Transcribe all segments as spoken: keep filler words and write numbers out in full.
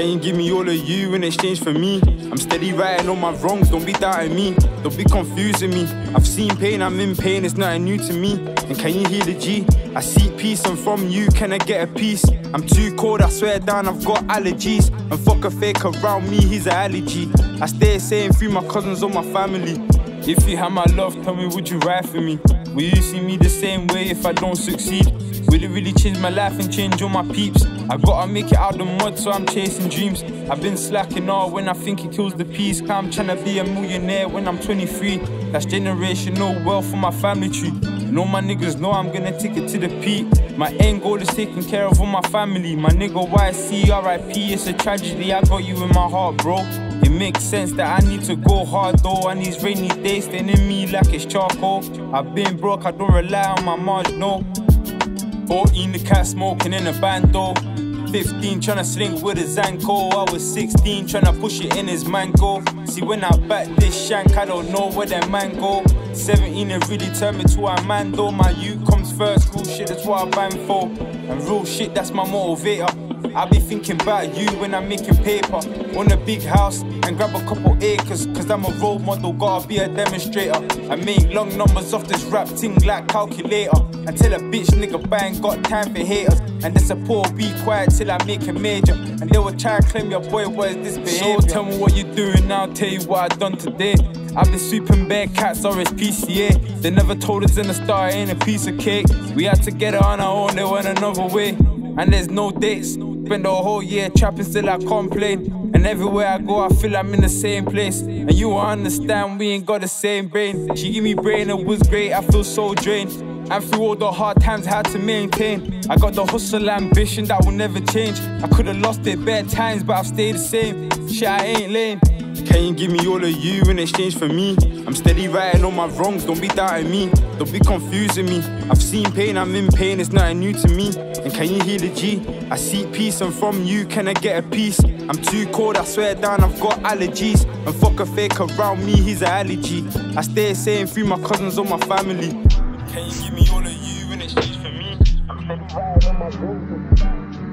Can you give me all of you in exchange for me? I'm steady writing all my wrongs, don't be doubting me. Don't be confusing me. I've seen pain, I'm in pain, it's nothing new to me. And can you hear the G? I seek peace, and from you, can I get a piece? I'm too cold, I swear down, I've got allergies. And fuck a fake around me, he's an allergy. I stay saying through my cousins or my family. If you had my love, tell me, would you ride for me? Will you see me the same way if I don't succeed? Will it really change my life and change all my peeps? I gotta make it out the mud, so I'm chasing dreams. I've been slacking all when I think it kills the peace. Cause I'm tryna be a millionaire when I'm twenty-three. That's generational wealth for my family tree. And all my niggas know I'm gonna take it to the peak. My end goal is taking care of all my family. My nigga Y C, R I P, it's a tragedy. I got you in my heart, bro. It makes sense that I need to go hard though. And these rainy days staying in me like it's charcoal. I've been broke, I don't rely on my margin, no. fourteen, the cat smoking in a band though. fifteen, tryna sling with a Zanko. I was sixteen, tryna push it in his mango. See, when I back this shank, I don't know where that man go. seventeen, it really turned me to a man though. My youth comes first, real shit, that's what I bang for. And real shit, that's my motivator. I be thinking about you when I'm making paper. Want a big house and grab a couple acres. Cause I'm a role model, gotta be a demonstrator. I make long numbers off this rap thing like calculator. And tell a bitch nigga bang, got time for haters. And the support be quiet till I make a major. And they will try and claim your boy, what is this behavior? So tell me what you're doing now, I'll tell you what I done today. I've been sweeping bare cats or it's P C A. They never told us in the start, it ain't a piece of cake. We had to get it on our own, they went another way. And there's no dates. Spend the whole year trapping, still I complain. And everywhere I go, I feel I'm in the same place. And you won't understand, we ain't got the same brain. She give me brain, it was great, I feel so drained. And through all the hard times, I had to maintain. I got the hustle ambition that will never change. I could've lost it bad times, but I've stayed the same. Shit, I ain't lame. Can you give me all of you in exchange for me? I'm steady writing all my wrongs, don't be doubting me. Don't be confusing me. I've seen pain, I'm in pain, it's nothing new to me. And can you hear the G? I seek peace, and from you, can I get a piece? I'm too cold, I swear down, I've got allergies. And fuck a fake around me, he's an allergy. I stay saying through my cousins or my family. Can you give me all of you in exchange for me? I'm steady writing all my wrongs.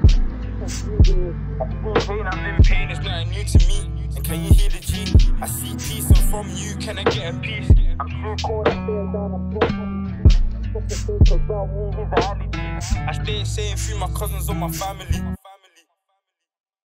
I've seen pain, I'm in pain, it's nothing new to me. And can you hear the G? I see peace, and from you, can I get a piece? I'm too cold, I stay down, I'm broken. I stay saying through my cousins or my family.